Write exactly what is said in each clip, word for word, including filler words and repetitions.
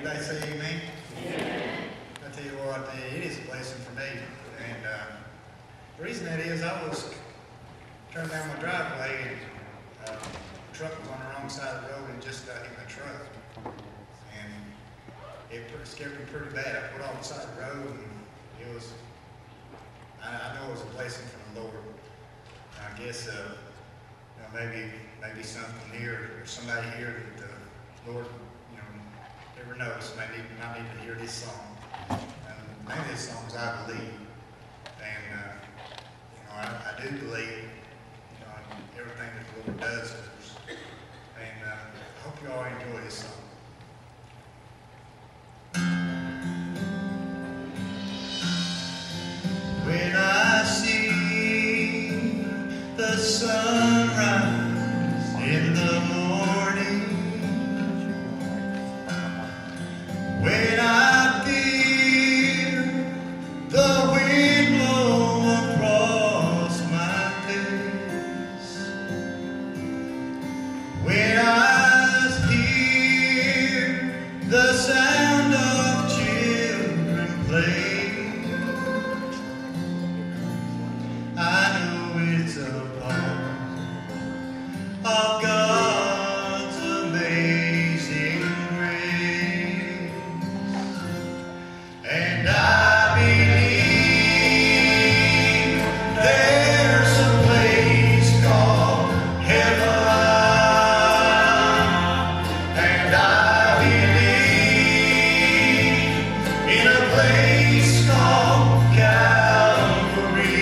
Everybody say amen? Amen. I tell you what, it is a blessing for me. And uh, the reason that is, I was turning down my driveway and uh, the truck was on the wrong side of the road and just uh, hit my truck. And it pretty, scared me pretty bad. I put on the side of the road and it was, I, I know it was a blessing from the Lord. I guess, uh, you know, maybe maybe something here or somebody here that the Lord, you know, never knows. Maybe might need to hear this song. Um, the name of this song is "I Believe," and uh, you know, I, I do believe, you know, in everything that the Lord does for us. And uh, I hope you all enjoy this song. When I see the sunrise in the morning, when I feel the wind blow across my face, when I hear the sound of children play, it's a part of God's amazing grace, and I believe there's a place called heaven, and I believe in a place called Calvary.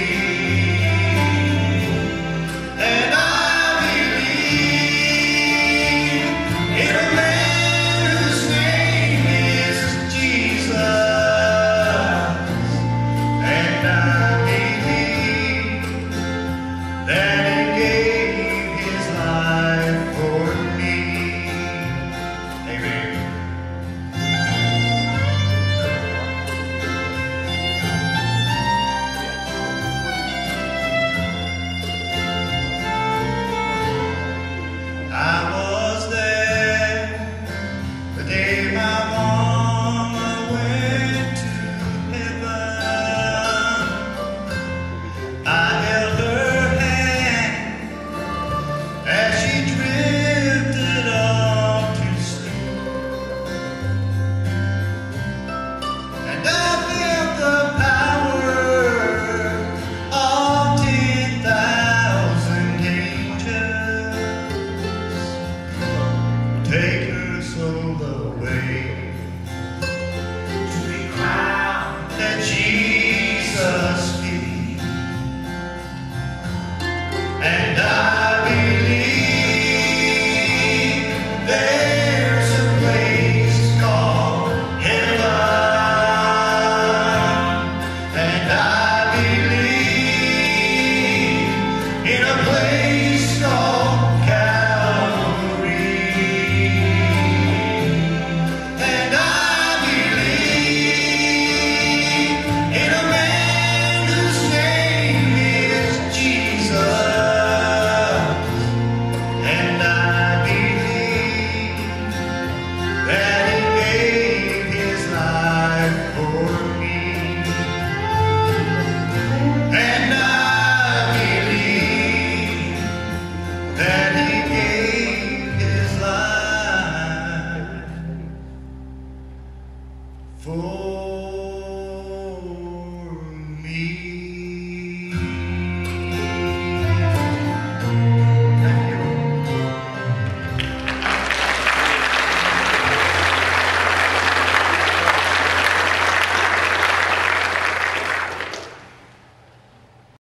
Take her soul away to be crowned at Jesus' feet, and I believe there's a place called heaven, and I believe in a place called for me.